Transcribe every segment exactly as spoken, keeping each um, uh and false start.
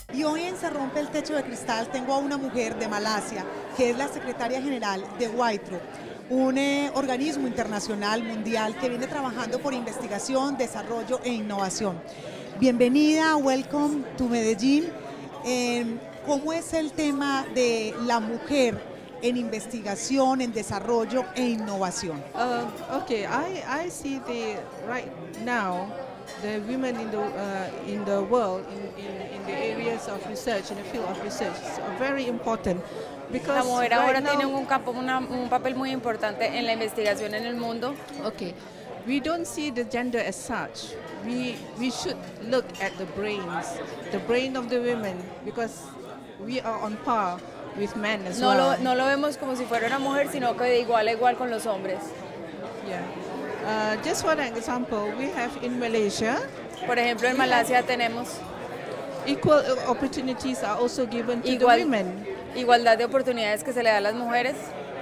Y hoy en Se Rompe el Techo de Cristal tengo a una mujer de Malasia, que es la secretaria general de WITRO, un eh, organismo internacional mundial que viene trabajando por investigación, desarrollo e innovación. Bienvenida, welcome to Medellín. Eh, ¿Cómo es el tema de la mujer en investigación, en desarrollo e innovación? Uh, okay, I, I see the right now the women in the uh, in the world in, in, in the areas of research, in the field of research, are very important. Because la mujer ahora right tiene now, un, campo, una, un papel muy importante en la investigación en el mundo. Okay, we don't see the gender as such. We we should look at the brains, the brain of the women, because we are on par with men as no well. Lo, no lo vemos como si fuera una mujer, sino que de igual a igual con los hombres. Yeah. Uh, just for an example, we have in Malaysia. Por ejemplo, en Malasia tenemos equal opportunities are also given to igual, the women. Igualdad de oportunidades que se le da a las mujeres.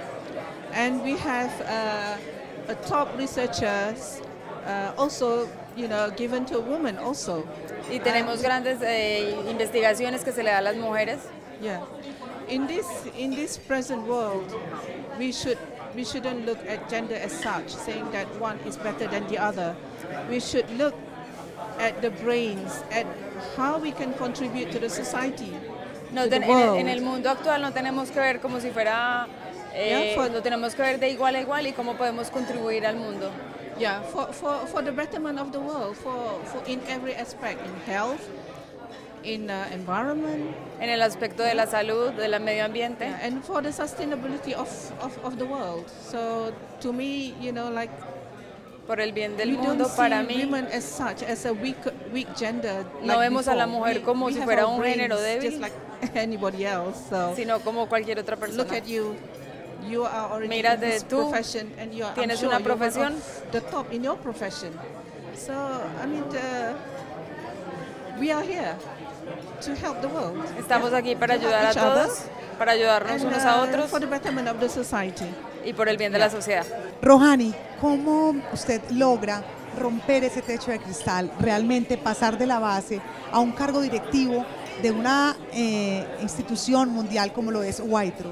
And we have uh, a top researchers uh, also, you know, given to women also. Y tenemos and grandes eh, investigaciones que se le da a las mujeres. Yeah. In this in this present world, we should we shouldn't look at gender as such, saying that one is better than the other. We should look at the brains, at how we can contribute to the society. No, to ten, the en, world. el, en el mundo actual no tenemos que ver como si fuera, eh, yeah, for, lo tenemos que ver de igual a igual y cómo podemos contribuir al mundo. Yeah, for, for, for the betterment of the world, for, for in every aspect, in health, in uh, environment. En el aspecto de la salud, del medio ambiente. Yeah, and for the sustainability of, of, of the world. So to me, you know, like, por el bien del mundo, para mí, women as such, as a weak, weak gender, no like vemos before. a la mujer we, como we si fuera un brains, género débil, just like anybody else, so sino como cualquier otra persona. Look at you. You are already Mírate, in this tú profession, and you are, tienes I'm sure una profesión, the top in your profession. So I mean, the, we are here to help the world. Estamos yeah? aquí para to ayudar a todos, other, para ayudarnos and, unos uh, a otros for the betterment of the society. Y por el bien yeah. de la sociedad. Rohani, ¿cómo usted logra romper ese techo de cristal, realmente pasar de la base a un cargo directivo de una eh, institución mundial como lo es WITRO?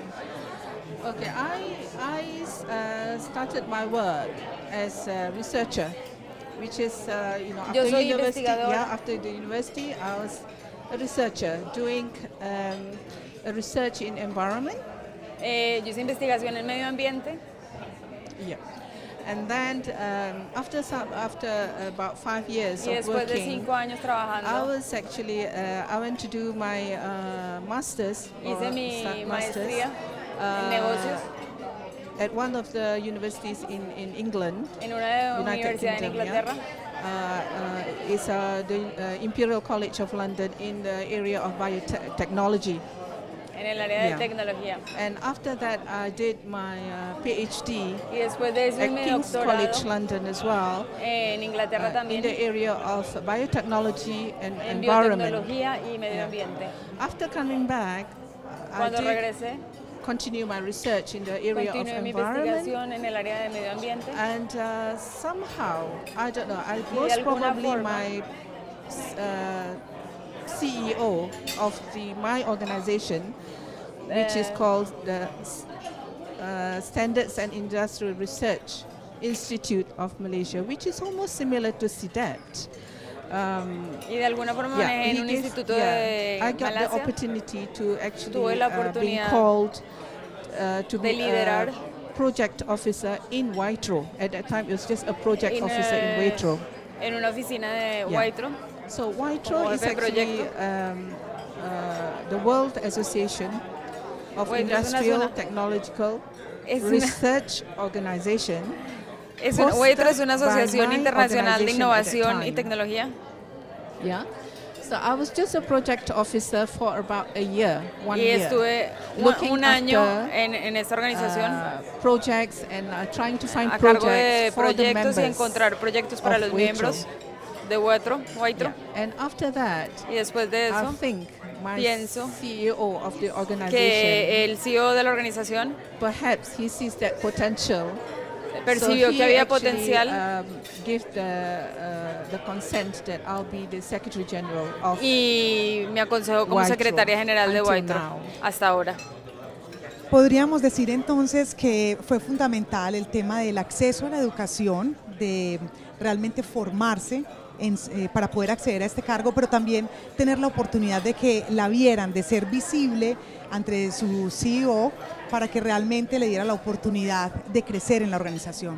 Okay, I, I uh, started my work as a researcher, which is, uh, you know, after university, yeah, after the university, I was a researcher doing um, a research in environment. Eh, yo hice investigación en medio ambiente. Yeah. And then um, after some, after about five years y of después working, de cinco años trabajando, I was actually uh, I went to do my uh, masters. Hice mi masters, maestría uh, en negocios at one of the universities in in England. En una United universidad Kingdom, en Inglaterra. Yeah. Uh, uh, it's uh, the uh, Imperial College of London in the area of biotechnology. En el área yeah. de tecnología. And after that, I did my uh, PhD y después de eso at mi King's College London as well. En Inglaterra uh, también. In the area of biotechnology and en environment. biotecnología y medio yeah. ambiente. After coming back, Cuando I did regresé, continue my research in the area of mi environment. investigación en el área de medio ambiente. And uh, somehow, I don't know, I most probably forma, my uh, C E O of the my organization, which is called the uh, Standards and Industrial Research Institute of Malaysia, which is almost similar to C D A T. Um, y de alguna forma yeah, manejé en un gives, instituto yeah, de I got Malasia. the opportunity to actually Tuve la uh, be oportunidad called uh, to de be liderar a project officer in WITRO. At that time, it was just a project in, officer in WITRO. En una oficina de yeah. WITRO. So WITRO is actually um, uh, the World Association of WITRO Industrial Technological Research Organization. Es una, WITRO es una asociación internacional de innovación y tecnología. Yeah. So I was just a project officer for about a year, one y estuve year, un, un año en, en esta organización. Uh, projects and uh, trying to find a cargo de projects for the proyectos y members encontrar proyectos para los WITRO. miembros de WITRO. WITRO. Yeah. And after that, y después de eso, I think my pienso C E O of the organization, que el C E O de la organización perhaps he sees that potential percibió so que había actually, potencial um, give the, uh, the consent that I'll be the Secretary General of y me aconsejó como WITRO secretaria general de until WITRO now. hasta ahora. Podríamos decir entonces que fue fundamental el tema del acceso a la educación, de realmente formarse en, eh, para poder acceder a este cargo, pero también tener la oportunidad de que la vieran, de ser visible ante su C E O para que realmente le diera la oportunidad de crecer en la organización.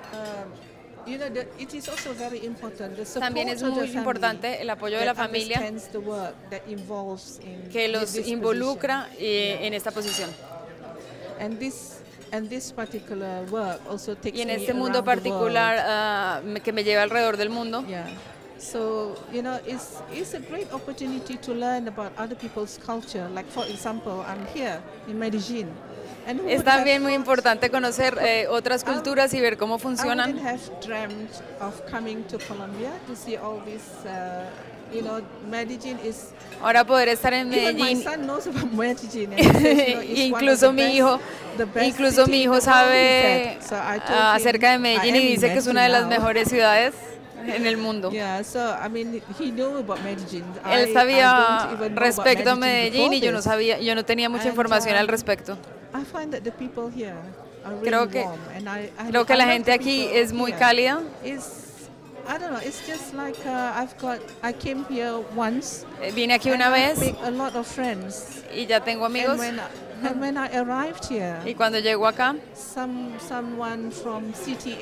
You know, the, it is also very important, the support También es of the muy family importante el apoyo de la that familia understands the work that involves in que los this involucra position. eh, en esta posición. And this and this particular work also takes Y en me este mundo around the particular world. uh, me- que me lleva alrededor del mundo, Yeah. So, you know, it's, it's a great opportunity to learn about other people's culture. Like, for example, I'm here in Medellin. And who es would have también muy thought- importante conocer eh, otras culturas y ver cómo I wouldn't funcionan. have dreamt of coming to Colombia to see all this, uh, you know, Medellin is... Ahora poder estar en Even my Medellín, son knows about Medellin. And he says, you know, it's one of incluso the mi best- hijo, the best incluso city mi in hijo the world, he sabe said. So I told ah, him, acerca de I Medellín am y in dice que es una de las Medellin now. mejores ciudades en el mundo. Yeah, so I mean, he knew about Medellin. Él I- I sabía don't even know respecto a about Medellín before y yo no this. sabía, yo no tenía mucha And, información al um, respecto. I find that the people here are really Creo que- warm, and I, I Creo que I la love gente the aquí people es muy here. cálida. It's, I don't know. It's just like uh, I've got. I came here once. Eh, Vine aquí una and I vez make a lot of friends. y ya tengo amigos. And when, I, and when I arrived here, Y cuando llego acá, some someone from C T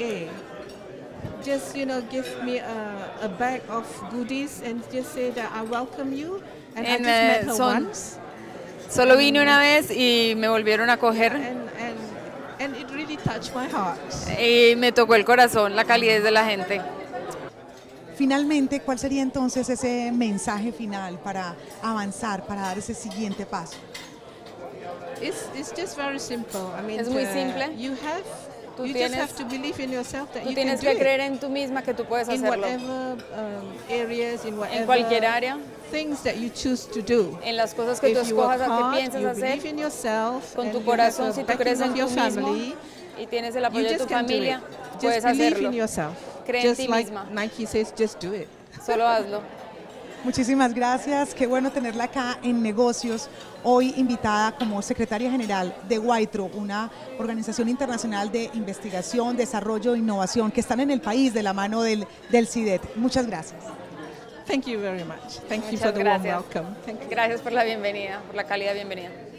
A just you know give me a, a bag of goodies and just say that I welcome you. And I En, just eh, met her son- once. solo vine una vez y me volvieron a coger And, and, and it really touched my heart. y me tocó el corazón, la calidez de la gente. Finalmente, ¿cuál sería entonces ese mensaje final para avanzar, para dar ese siguiente paso? It's, it's just very simple. I mean, Es muy uh, simple. you have Tú you just tienes- have to believe in yourself that Tú you tienes can do que creer it en tú misma que tú puedes in hacerlo. whatever um, areas, in whatever cualquier área. things that you choose to do. En las cosas que tú If you work escojas, a hard, qué piensas you hacer, believe in yourself, con and tu you corazón, have si the tú crees backing en of tú your mismo family, y tienes el you apoyo de just tu can do it. familia, Just puedes believe in hacerlo. yourself. Cree en Just ti like misma. Nike says, just do it. Solo hazlo. Muchísimas gracias, qué bueno tenerla acá en Negocios, hoy invitada como secretaria general de WITRO, una organización internacional de investigación, desarrollo e innovación que están en el país de la mano del, del CIDET. Muchas gracias. Thank you very much. Thank you Muchas for the warm gracias. welcome. Thank you. Gracias por la bienvenida, por la cálida bienvenida.